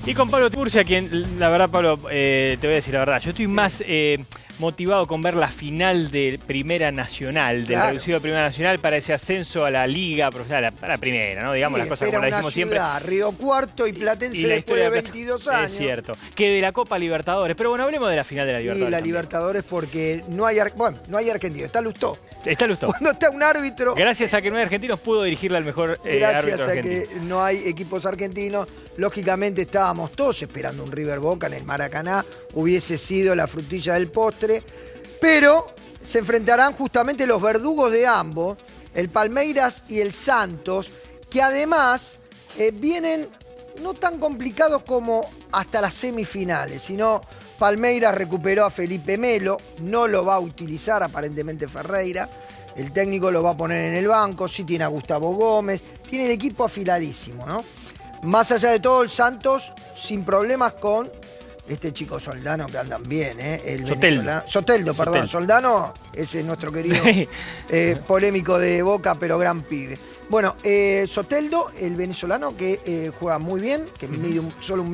Y con Pablo Tiburcia, quien, la verdad, Pablo, te voy a decir la verdad, yo estoy más motivado con ver la final de Primera Nacional, del reducido de Primera Nacional para ese ascenso a la Liga Profesional, a la Primera, ¿no? Digamos las cosas como la decimos siempre. Río Cuarto y Platense después de 22 años. Es cierto. Que de la Copa Libertadores. Pero bueno, hablemos de la final de la Libertadores. Y la Libertadores porque no hay argentino, está Lustó. Está Lustó. Cuando está un árbitro... Gracias a que no hay argentinos pudo dirigirle al mejor árbitro argentino. Gracias a que no hay equipos argentinos. Lógicamente estábamos todos esperando un River Boca en el Maracaná. Hubiese sido la frutilla del postre. Pero se enfrentarán justamente los verdugos de ambos, el Palmeiras y el Santos, que además vienen no tan complicados como hasta las semifinales, sino Palmeiras recuperó a Felipe Melo, no lo va a utilizar aparentemente Ferreira, el técnico lo va a poner en el banco, sí tiene a Gustavo Gómez, tiene el equipo afiladísimo, ¿no? Más allá de todo, el Santos sin problemas con este chico Soldano que andan bien, el Soteldo, perdón. Soldano, ese es nuestro querido polémico de Boca, pero gran pibe. Bueno, Soteldo, el venezolano que juega muy bien, que mide solo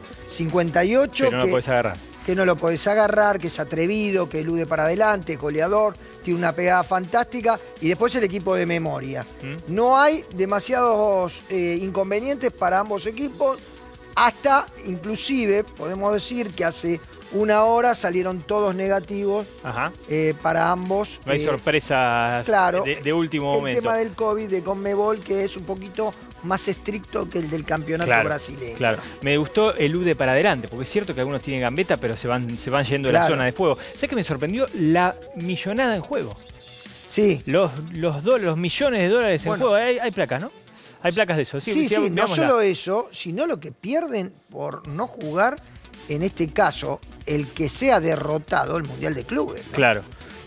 1,58 m. Que no lo podés agarrar. Que no lo podés agarrar, que es atrevido, que elude para adelante, es goleador, tiene una pegada fantástica. Y después el equipo de memoria. No hay demasiados inconvenientes para ambos equipos. Hasta, inclusive, podemos decir que hace una hora salieron todos negativos para ambos. No hay sorpresas de último momento. El tema del COVID de Conmebol, que es un poquito más estricto que el del campeonato brasileño. Claro, me gustó el elude para adelante, porque es cierto que algunos tienen gambeta, pero se van yendo de la zona de fuego. ¿Sabes qué me sorprendió? La millonada en juego. Sí. Los millones de dólares en juego. Hay placas, ¿no? Hay placas de eso. Sí, no solo eso, sino lo que pierden por no jugar, en este caso, el que sea derrotado, el Mundial de Clubes, ¿no? Claro.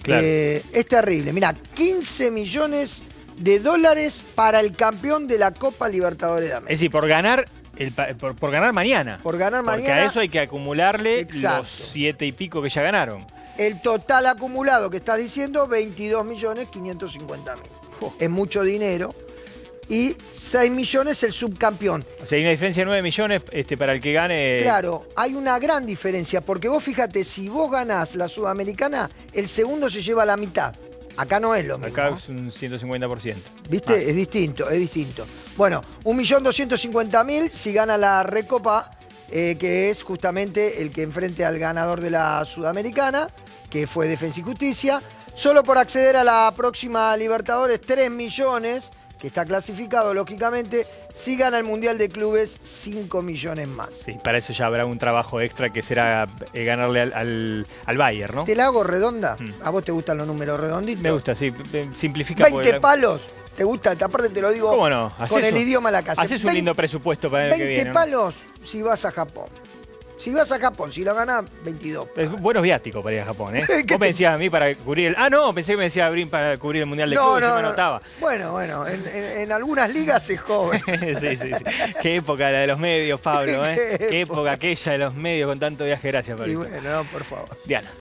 Es terrible. Mirá, 15 millones de dólares para el campeón de la Copa Libertadores de América. Es decir, por ganar mañana. Por ganar mañana. Porque a eso hay que acumularle los 7 y pico que ya ganaron. El total acumulado que estás diciendo, 22.550.000. Es mucho dinero. Y 6 millones el subcampeón. O sea, hay una diferencia de 9 millones para el que gane. Claro, hay una gran diferencia, porque vos fíjate, si vos ganás la Sudamericana, el segundo se lleva la mitad. Acá no es lo mismo. Acá es un 150%. ¿Viste? Es distinto, es distinto. Bueno, 1.250.000 si gana la Recopa, que es justamente el que enfrente al ganador de la Sudamericana, que fue Defensa y Justicia. Solo por acceder a la próxima Libertadores, 3 millones, que está clasificado, lógicamente. Si gana el Mundial de Clubes, 5 millones más. Sí, para eso ya habrá un trabajo extra que será ganarle al Bayern, ¿no? ¿Te la hago redonda? ¿A vos te gustan los números redonditos? Me gusta, sí. Simplifica. 20 palos. ¿Te gusta? Aparte te lo digo con el idioma a la calle. Haces un lindo presupuesto para el que viene. 20 palos si vas a Japón. Si vas a Japón, si lo ganás, 22. Es buenos viáticos para ir a Japón, ¿eh? Vos me decías a mí para cubrir el... Ah, no, pensé que me decía Abril para cubrir el Mundial de Clubes, yo me anotaba. Bueno, en algunas ligas es joven. Sí. Qué época la de los medios, Pablo, ¿eh? Qué época aquella de los medios con tanto viaje, gracias, Pablo. Y bueno, por favor. Diana.